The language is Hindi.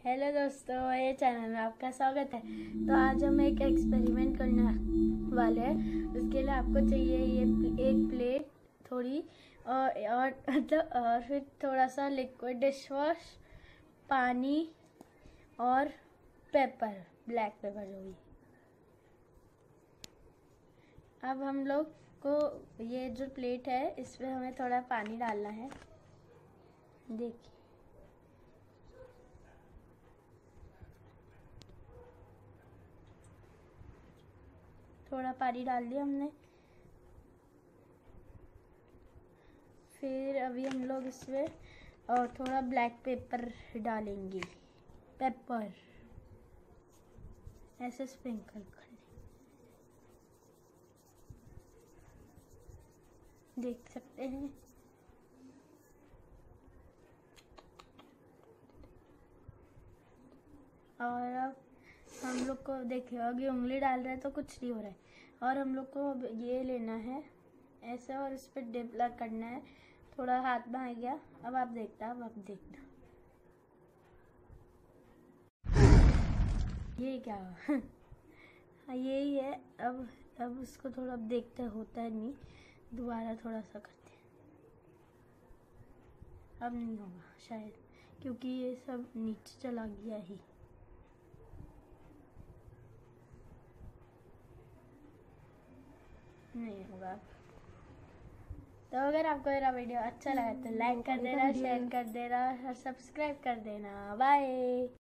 हेलो दोस्तों, ये चैनल में आपका स्वागत है। तो आज हम एक एक्सपेरिमेंट करने वाले हैं। उसके लिए आपको चाहिए ये एक प्लेट, थोड़ी और फिर थोड़ा सा लिक्विड डिश वॉश, पानी और पेपर, ब्लैक पेपर जो भी। अब हम लोग को ये जो प्लेट है इसमें हमें थोड़ा पानी डालना है। देखिए, थोड़ा पानी डाल दिया हमने। फिर अभी हम लोग इसमें और थोड़ा ब्लैक पेपर डालेंगे। पेपर ऐसे स्प्रिंकल कर देख सकते हैं। और अब हम लोग को देखिए, अभी उंगली डाल रहे हैं तो कुछ नहीं हो रहा है। और हम लोग को अब ये लेना है ऐसे और इस पर डिप करना है। थोड़ा हाथ में आ गया। अब आप देखना, ये क्या हुआ? हाँ, यही है। अब उसको थोड़ा देखते होता है नहीं, दोबारा थोड़ा सा करते हैं। अब नहीं होगा शायद, क्योंकि ये सब नीचे चला गया ही। नहीं होगा। तो अगर आपको मेरा वीडियो अच्छा लगा तो लाइक कर देना, शेयर कर देना और सब्सक्राइब कर देना। बाय।